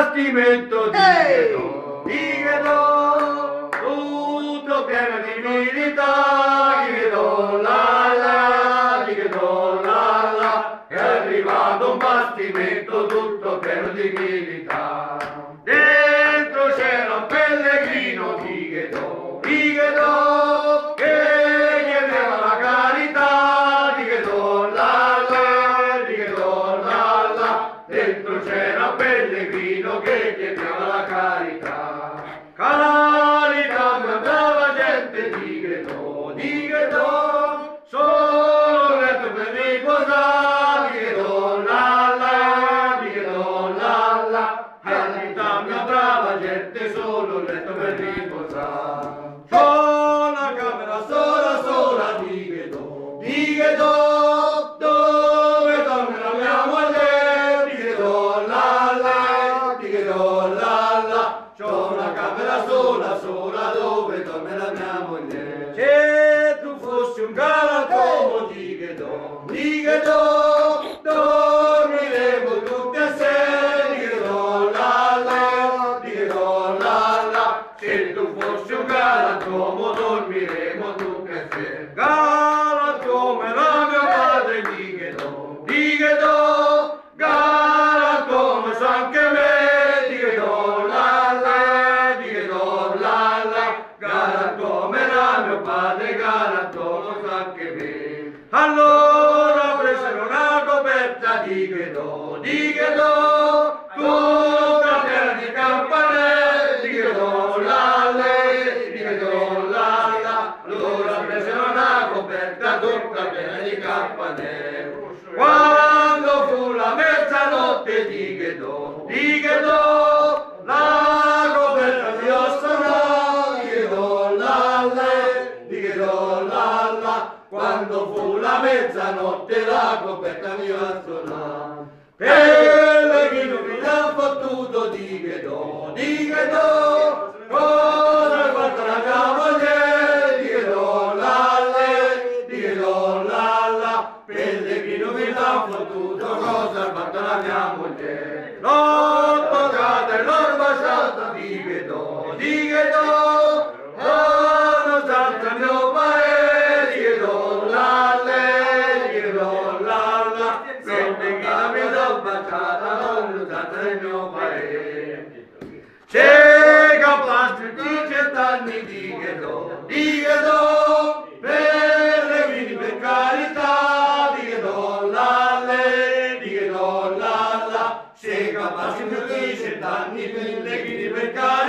combattimento di Ghetto, tutto pieno di militari, di Ghetto, di Ghetto, è arrivato un bastimento tutto pieno di militari. Dentro c'era un pellegrino di Ghetto, che chiedeva la carità, di Ghetto, di Ghetto, dentro c'era un pellegrino che chiedeva la carità. Carità, mia brava gente di Ghetto, solo letto per riposare, di Ghetto, di Ghetto, carità, mia brava gente, solo letto per riposare. C'ho una camera sola di Ghetto, dove dorme la mia moglie, di Ghetto, di Ghetto, c'ho una camera sola dove dorme la mia moglie. Se tu fossi un galantuomo di Ghetto, dormiremo tutti assieme, di Ghetto, di Ghetto, se tu fossi un galantuomo dormiremo tutti assieme. Galantuomo era mio padre di Ghetto, galantuomo so anche me, di Ghetto, di Ghetto, galantuomo era mio padre, galantuomo so anche me. Allora presero una coperta di Ghetto, tutta piena di campanelli, di Ghetto, di Ghetto, allora presero una coperta tutta piena di campanelli. Quando fu la mezzanotte di Ghetto, la coperta si ossorò, di Ghetto, di Ghetto, quando fu la mezzanotte la coperta mi assonò. Pellegrino mi l'ha fottuto di Ghetto, cosa hai fatto la mia moglie, di Ghetto, di Ghetto, Pellegrino mi l'ha fottuto, cosa hai fatto la mia moglie. L'ho toccata e l'ho baciata di Ghetto, nonostante il mio paese, di Ghetto, di Ghetto, Pellegrino mi l'ho baciata, nonostante il mio paese. C'è capace di 100 anni di Ghetto, pellegrini per carità, di Ghetto, di Ghetto, c'è capace di 100 anni pellegrini per carità.